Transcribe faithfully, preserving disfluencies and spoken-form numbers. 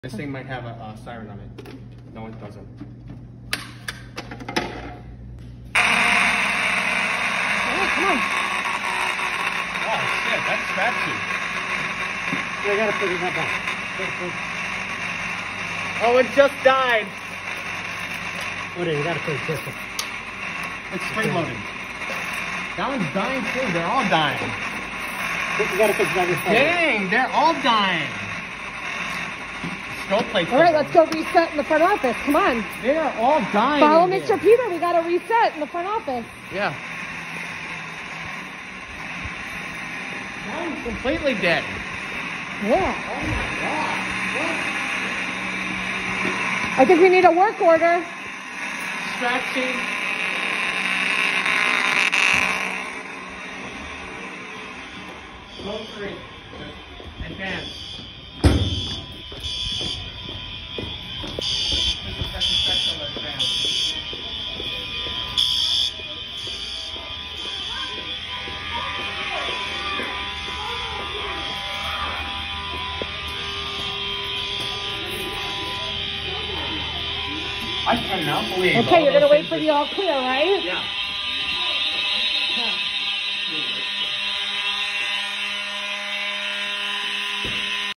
This thing might have a, a siren on it. No, it doesn't. Oh, come on. Oh shit, that's scratchy. Yeah, I gotta put it back. Oh, it just died. What is it? You gotta put it just. It's spring loading. That one's dying too. They're all dying. You gotta put it back. Dang, they're all dying. Stroke plate. All right, let's go reset in the front office. Come on. They are all dying. Follow Mister Peter. We gotta reset in the front office. Yeah. That one's completely dead. Yeah. Oh my god. I think we need a work order. Scratching. Smoke free. Advance. I cannot believe. Okay, you're gonna wait for the all clear, right? Yeah.